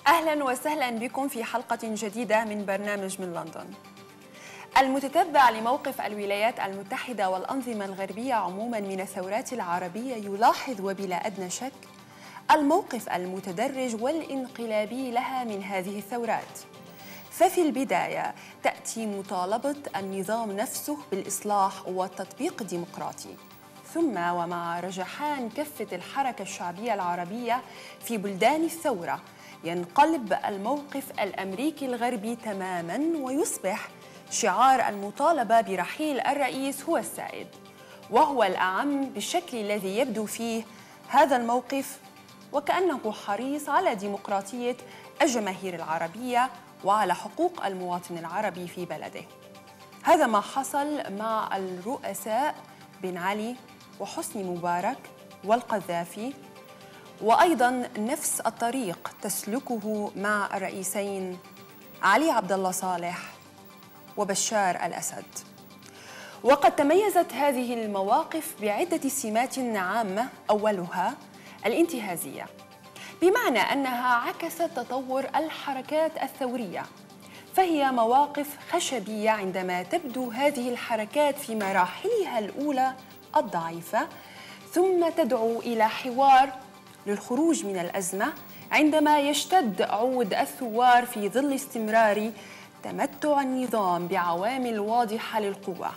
أهلا وسهلا بكم في حلقة جديدة من برنامج من لندن. المتتبع لموقف الولايات المتحدة والأنظمة الغربية عموما من الثورات العربية يلاحظ وبلا أدنى شك الموقف المتدرج والانقلابي لها من هذه الثورات. ففي البداية تأتي مطالبة النظام نفسه بالإصلاح والتطبيق الديمقراطي، ثم ومع رجحان كفة الحركة الشعبية العربية في بلدان الثورة ينقلب الموقف الأمريكي الغربي تماماً ويصبح شعار المطالبة برحيل الرئيس هو السائد، وهو الأعم بالشكل الذي يبدو فيه هذا الموقف وكأنه حريص على ديمقراطية الجماهير العربية وعلى حقوق المواطن العربي في بلده. هذا ما حصل مع الرؤساء بن علي وحسني مبارك والقذافي، وأيضاً نفس الطريق تسلكه مع الرئيسين علي عبد الله صالح وبشار الأسد. وقد تميزت هذه المواقف بعدة سمات عامة، أولها الانتهازية، بمعنى أنها عكست تطور الحركات الثورية، فهي مواقف خشبية عندما تبدو هذه الحركات في مراحلها الأولى الضعيفة، ثم تدعو إلى حوار للخروج من الأزمة عندما يشتد عود الثوار في ظل استمرار تمتع النظام بعوامل واضحة للقوة،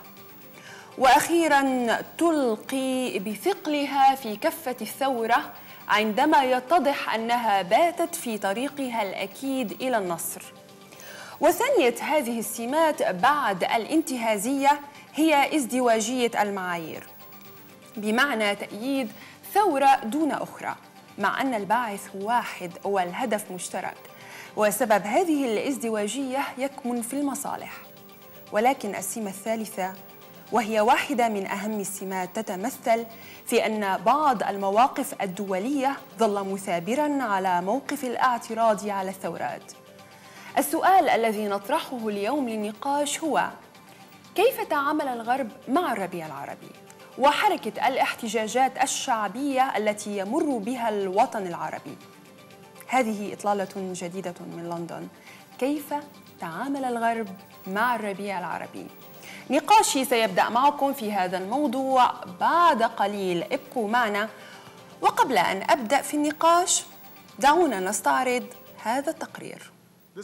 وأخيراً تلقي بثقلها في كفة الثورة عندما يتضح أنها باتت في طريقها الأكيد إلى النصر. وثانية هذه السمات بعد الانتهازية هي ازدواجية المعايير، بمعنى تأييد ثورة دون أخرى مع أن الباعث واحد والهدف مشترك، وسبب هذه الازدواجية يكمن في المصالح. ولكن السمة الثالثة وهي واحدة من أهم السمات تتمثل في أن بعض المواقف الدولية ظل مثابراً على موقف الاعتراض على الثورات. السؤال الذي نطرحه اليوم للنقاش هو: كيف تعامل الغرب مع الربيع العربي وحركة الاحتجاجات الشعبية التي يمر بها الوطن العربي؟ هذه إطلالة جديدة من لندن. كيف تعامل الغرب مع الربيع العربي؟ نقاشي سيبدأ معكم في هذا الموضوع بعد قليل، ابقوا معنا. وقبل أن أبدأ في النقاش دعونا نستعرض هذا التقرير.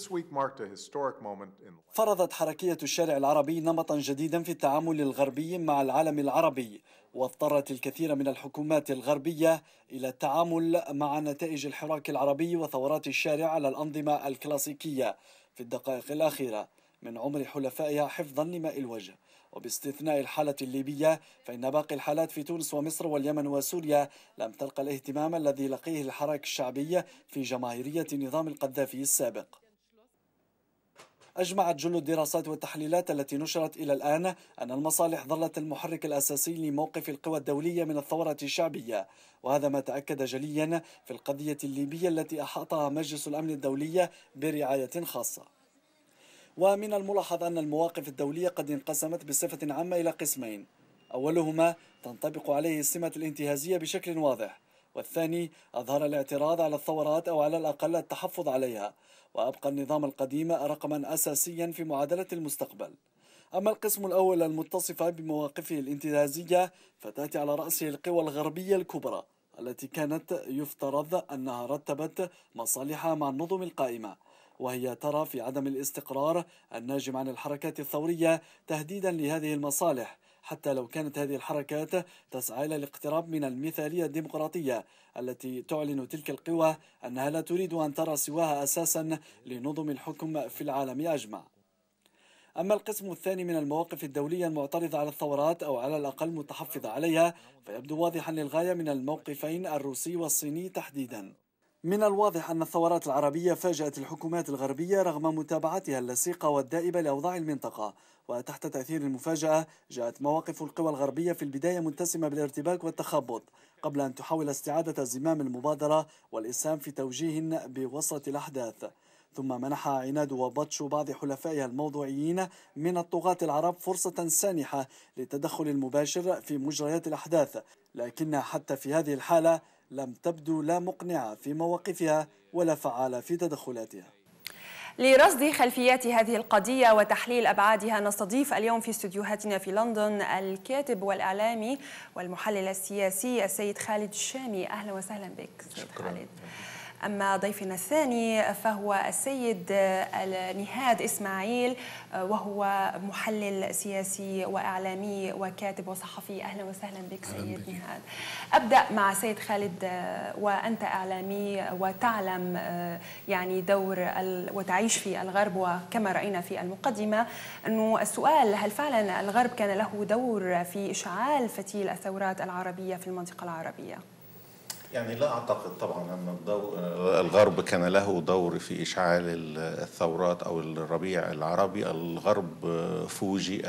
فرضت حركية الشارع العربي نمطاً جديداً في التعامل الغربي مع العالم العربي، واضطرت الكثير من الحكومات الغربية إلى التعامل مع نتائج الحراك العربي وثورات الشارع على الأنظمة الكلاسيكية في الدقائق الأخيرة من عمر حلفائها حفظاً لماء الوجه. وباستثناء الحالة الليبية فإن باقي الحالات في تونس ومصر واليمن وسوريا لم تلقى الاهتمام الذي لقيه الحراك الشعبي في جماهيرية نظام القذافي السابق. أجمعت جل الدراسات والتحليلات التي نشرت إلى الآن أن المصالح ظلت المحرك الأساسي لموقف القوى الدولية من الثورة الشعبية، وهذا ما تأكد جليا في القضية الليبية التي أحاطها مجلس الأمن الدولي برعاية خاصة. ومن الملاحظ أن المواقف الدولية قد انقسمت بصفة عامة إلى قسمين: أولهما تنطبق عليه السمة الانتهازية بشكل واضح، والثاني أظهر الاعتراض على الثورات أو على الأقل التحفظ عليها، وأبقى النظام القديم رقما أساسيا في معادلة المستقبل. أما القسم الأول المتصف بمواقفه الانتهازية فتأتي على رأسه القوى الغربية الكبرى التي كانت يفترض أنها رتبت مصالحها مع النظم القائمة، وهي ترى في عدم الاستقرار الناجم عن الحركات الثورية تهديدا لهذه المصالح، حتى لو كانت هذه الحركات تسعى إلى الاقتراب من المثالية الديمقراطية التي تعلن تلك القوى أنها لا تريد أن ترى سواها أساسا لنظم الحكم في العالم أجمع. أما القسم الثاني من المواقف الدولية المعترضة على الثورات أو على الأقل متحفظة عليها فيبدو واضحا للغاية من الموقفين الروسي والصيني تحديدا. من الواضح أن الثورات العربية فاجأت الحكومات الغربية رغم متابعتها اللصيقة والدائبة لأوضاع المنطقة، وتحت تأثير المفاجأة جاءت مواقف القوى الغربية في البداية متسمة بالارتباك والتخبط قبل أن تحاول استعادة زمام المبادرة والإسهام في توجيه بوسط الأحداث، ثم منح عناد وبطش بعض حلفائها الموضوعيين من الطغاة العرب فرصة سانحة للتدخل المباشر في مجريات الأحداث، لكن حتى في هذه الحالة لم تبدو لا مقنعة في مواقفها ولا فعالة في تدخلاتها. لرصد خلفيات هذه القضية وتحليل أبعادها نستضيف اليوم في استديوهاتنا في لندن الكاتب والإعلامي والمحلل السياسي السيد خالد الشامي. أهلا وسهلا بك سيد خالد. أما ضيفنا الثاني فهو السيد نهاد إسماعيل، وهو محلل سياسي وإعلامي وكاتب وصحفي. أهلا وسهلا بك سيد نهاد. أبدأ مع سيد خالد، وأنت إعلامي وتعلم يعني دور وتعيش في الغرب، وكما رأينا في المقدمة أنه السؤال هل فعلا الغرب كان له دور في إشعال فتيل الثورات العربية في المنطقة العربية؟ يعني لا أعتقد طبعا أن الغرب كان له دور في إشعال الثورات أو الربيع العربي. الغرب فوجئ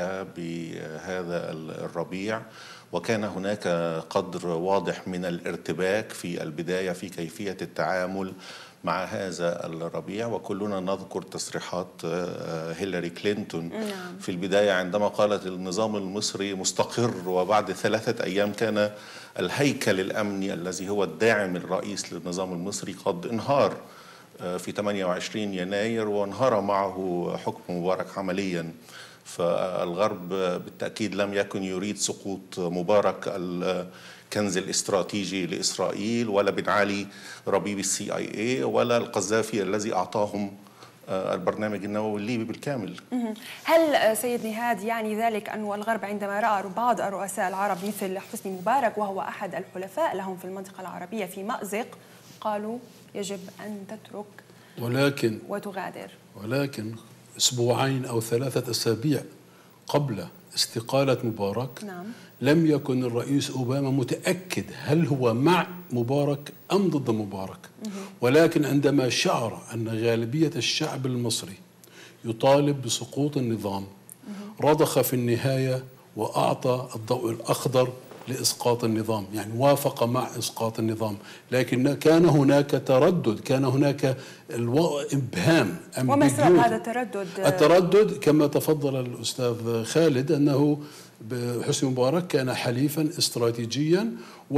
بهذا الربيع، وكان هناك قدر واضح من الارتباك في البداية في كيفية التعامل مع هذا الربيع. وكلنا نذكر تصريحات هيلاري كلينتون في البداية عندما قالت النظام المصري مستقر، وبعد 3 أيام كان الهيكل الأمني الذي هو الداعم الرئيس للنظام المصري قد انهار في 28 يناير، وانهار معه حكم مبارك عمليا. فالغرب بالتأكيد لم يكن يريد سقوط مبارك الكنز الاستراتيجي لإسرائيل، ولا بن علي ربيب CIA، ولا القذافي الذي أعطاهم البرنامج النووي الليبي بالكامل. هل سيد نهاد يعني ذلك أن الغرب عندما رأى بعض الرؤساء العرب مثل حسني مبارك وهو أحد الحلفاء لهم في المنطقة العربية في مأزق، قالوا يجب أن تترك وتغادر؟ ولكن 2 أو 3 أسابيع قبل استقالة مبارك لم يكن الرئيس أوباما متأكد هل هو مع مبارك أم ضد مبارك. ولكن عندما شعر أن غالبية الشعب المصري يطالب بسقوط النظام، رضخ في النهاية وأعطى الضوء الأخضر لإسقاط النظام، يعني وافق مع إسقاط النظام. لكن كان هناك تردد، كان هناك إبهام. وما سبب هذا التردد؟ التردد كما تفضل الأستاذ خالد أنه حسني مبارك كان حليفا استراتيجيا،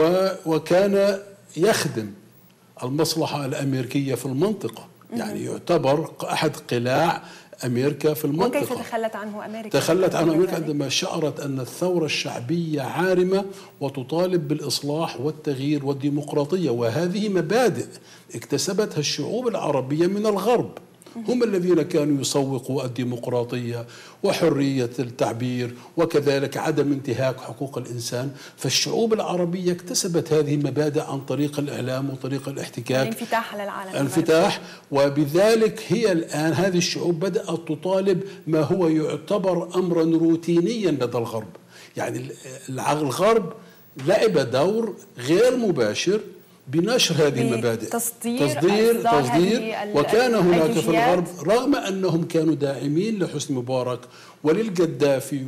وكان يخدم المصلحة الأمريكية في المنطقة، يعني يعتبر أحد قلاع أمريكا في المنطقة. وكيف تخلت عنه أمريكا؟ تخلت عنه أمريكا عندما شعرت أن الثورة الشعبية عارمة وتطالب بالإصلاح والتغيير والديمقراطية، وهذه مبادئ اكتسبتها الشعوب العربية من الغرب. هم الذين كانوا يسوقوا الديمقراطية وحرية التعبير وكذلك عدم انتهاك حقوق الإنسان. فالشعوب العربية اكتسبت هذه المبادئ عن طريق الإعلام وطريق الاحتكاك، الانفتاح على العالم، الانفتاح. وبذلك هي الآن هذه الشعوب بدأت تطالب ما هو يعتبر أمرا روتينيا لدى الغرب. يعني الغرب لعب دور غير مباشر بنشر هذه المبادئ، تصدير. وكان هناك في الغرب رغم أنهم كانوا داعمين لحسني مبارك وللقذافي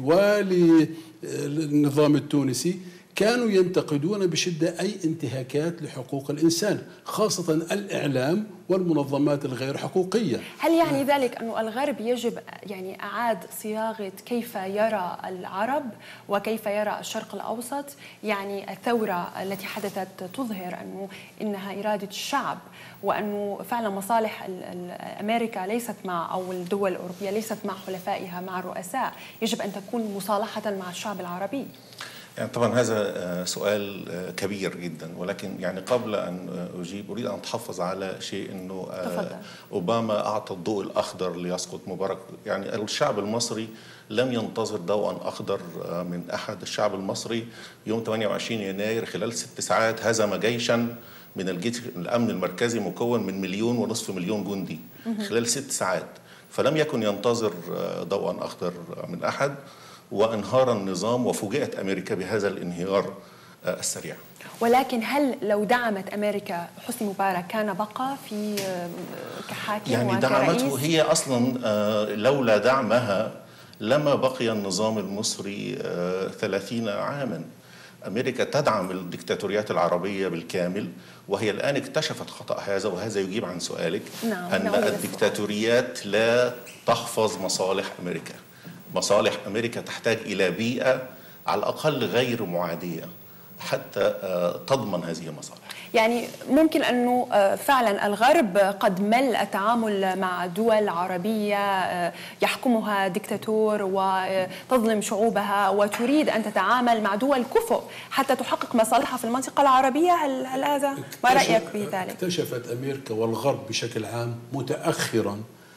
وللنظام التونسي، كانوا ينتقدون بشدة أي انتهاكات لحقوق الإنسان، خاصة الإعلام والمنظمات الغير حقوقية. هل يعني ذلك أن الغرب يجب يعني أعاد صياغة كيف يرى العرب وكيف يرى الشرق الأوسط؟ يعني الثورة التي حدثت تظهر إنها إرادة الشعب، وأنه فعلا مصالح أمريكا ليست مع، أو الدول الأوروبية ليست مع حلفائها مع الرؤساء، يجب أن تكون مصالحة مع الشعب العربي. يعني طبعا هذا سؤال كبير جدا، ولكن يعني قبل أن أجيب أريد أن أتحفظ على شيء، أنه أوباما أعطى الضوء الأخضر ليسقط مبارك. يعني الشعب المصري لم ينتظر ضوءا أخضر من أحد. الشعب المصري يوم 28 يناير خلال 6 ساعات هزم جيشا من الجيش الأمن المركزي مكون من 1.5 مليون جندي خلال 6 ساعات، فلم يكن ينتظر ضوءا أخضر من أحد، وانهار النظام وفوجئت أمريكا بهذا الانهيار السريع. ولكن هل لو دعمت أمريكا حسني مبارك كان بقى في كحاكم يعني دعمته هي أصلا، لولا دعمها لما بقي النظام المصري 30 عاما. أمريكا تدعم الدكتاتوريات العربية بالكامل، وهي الآن اكتشفت خطأ هذا، وهذا يجيب عن سؤالك. أن الدكتاتوريات لا تحفظ مصالح أمريكا. مصالح أمريكا تحتاج إلى بيئة على الأقل غير معادية حتى تضمن هذه المصالح. يعني ممكن أنه فعلا الغرب قد مل التعامل مع دول عربية يحكمها ديكتاتور وتظلم شعوبها، وتريد أن تتعامل مع دول كفؤ حتى تحقق مصالحها في المنطقة العربية. هل هذا ما رأيك بذلك؟ اكتشفت أمريكا والغرب بشكل عام متأخرا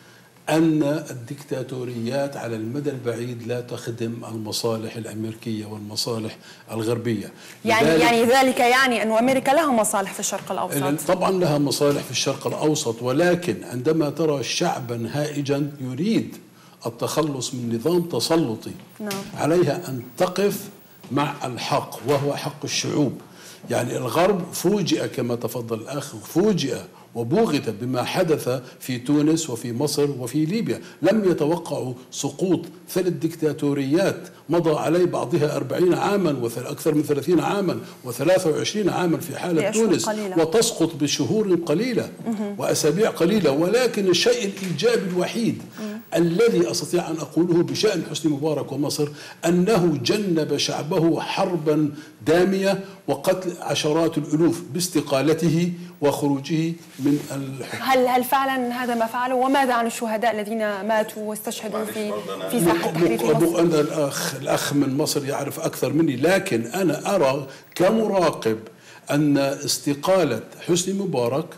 أن الدكتاتوريات على المدى البعيد لا تخدم المصالح الأمريكية والمصالح الغربية. يعني ذلك يعني أن أمريكا لها مصالح في الشرق الأوسط؟ طبعا لها مصالح في الشرق الأوسط، ولكن عندما ترى شعبا هائجا يريد التخلص من نظام تسلطي عليها أن تقف مع الحق وهو حق الشعوب. يعني الغرب فوجئ كما تفضل الأخ، فوجئ وبوغت بما حدث في تونس وفي مصر وفي ليبيا. لم يتوقعوا سقوط 3 ديكتاتوريات مضى عليه بعضها 40 عاما وأكثر من 30 عاما و23 عاما في حالة تونس قليلة. وتسقط بشهور قليلة وأسابيع قليلة. ولكن الشيء الإيجابي الوحيد الذي أستطيع أن أقوله بشأن حسني مبارك ومصر أنه جنب شعبه حربا دامية وقتل عشرات الألوف باستقالته وخروجه من الحكم. هل فعلا هذا ما فعله؟ وماذا عن الشهداء الذين ماتوا واستشهدوا في ساحة تحرير مصر؟ أنا الأخ من مصر يعرف أكثر مني، لكن أنا أرى كمراقب أن استقالة حسني مبارك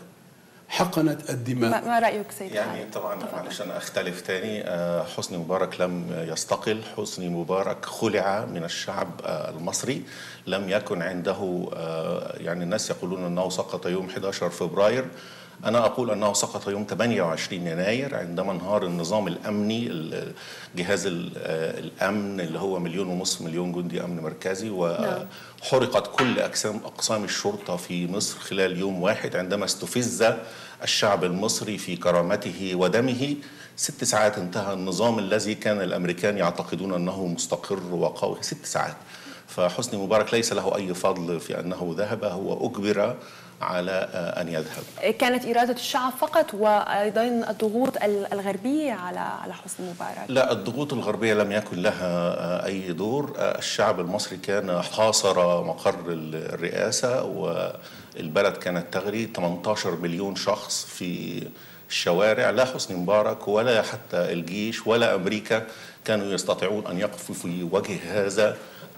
حقنت الدماء. ما رأيك سيد؟ يعني طبعا معلش أنا أختلف تاني. حسني مبارك لم يستقل، حسني مبارك خلع من الشعب المصري. لم يكن عنده يعني الناس يقولون أنه سقط يوم 11 فبراير، أنا أقول أنه سقط يوم 28 يناير عندما انهار النظام الأمني، جهاز الأمن اللي هو 1.5 مليون جندي أمن مركزي، وحرقت كل أقسام الشرطة في مصر خلال يوم واحد عندما استفز الشعب المصري في كرامته ودمه. 6 ساعات انتهى النظام الذي كان الأمريكان يعتقدون أنه مستقر وقوي، 6 ساعات. فحسني مبارك ليس له أي فضل في أنه ذهب، هو أجبر على أن يذهب. كانت إرادة الشعب فقط وأيضا الضغوط الغربية على حسني مبارك؟ لا، الضغوط الغربية لم يكن لها أي دور. الشعب المصري كان حاصر مقر الرئاسة والبلد كانت تغري 18 مليون شخص في الشوارع. لا حسني مبارك ولا حتى الجيش ولا أمريكا كانوا يستطيعون أن يقفوا في وجه هذا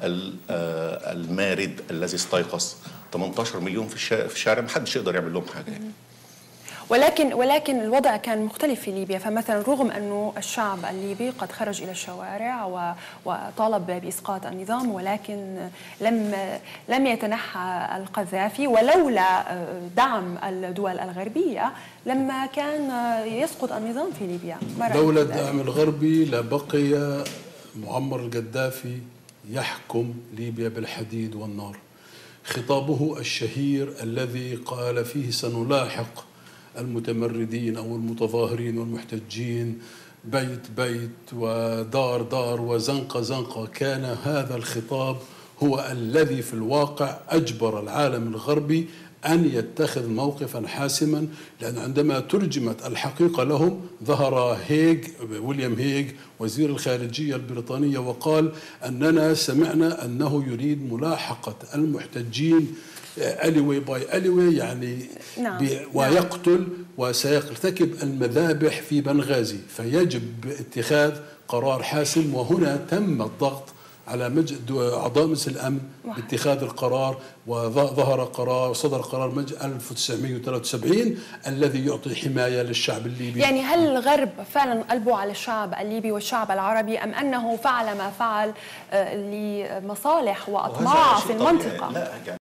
المارد الذي استيقظ. 18 مليون في الشارع، محدش يقدر يعمل لهم حاجة يعني. ولكن الوضع كان مختلف في ليبيا. فمثلا رغم أنه الشعب الليبي قد خرج إلى الشوارع وطالب بإسقاط النظام، ولكن لم يتنحى القذافي، ولولا دعم الدول الغربية لما كان يسقط النظام في ليبيا. لولا الدعم الغربي لبقي معمر القذافي يحكم ليبيا بالحديد والنار. خطابه الشهير الذي قال فيه سنلاحق المتمردين أو المتظاهرين والمحتجين بيت بيت ودار دار وزنقة زنقة، كان هذا الخطاب هو الذي في الواقع أجبر العالم الغربي أن يتخذ موقفا حاسما. لأن عندما ترجمت الحقيقة لهم ظهر ويليام هيغ وزير الخارجية البريطانية وقال أننا سمعنا أنه يريد ملاحقة المحتجين أليوي باي أليوي، يعني ويقتل وسيرتكب المذابح في بنغازي، فيجب اتخاذ قرار حاسم. وهنا تم الضغط على أعضاء مجلس الأمن باتخاذ القرار، صدر قرار 1973 الذي يعطي حماية للشعب الليبي. يعني هل الغرب فعلا قلبوا على الشعب الليبي والشعب العربي، أم أنه فعل ما فعل لمصالح وأطماع في المنطقة؟ لا،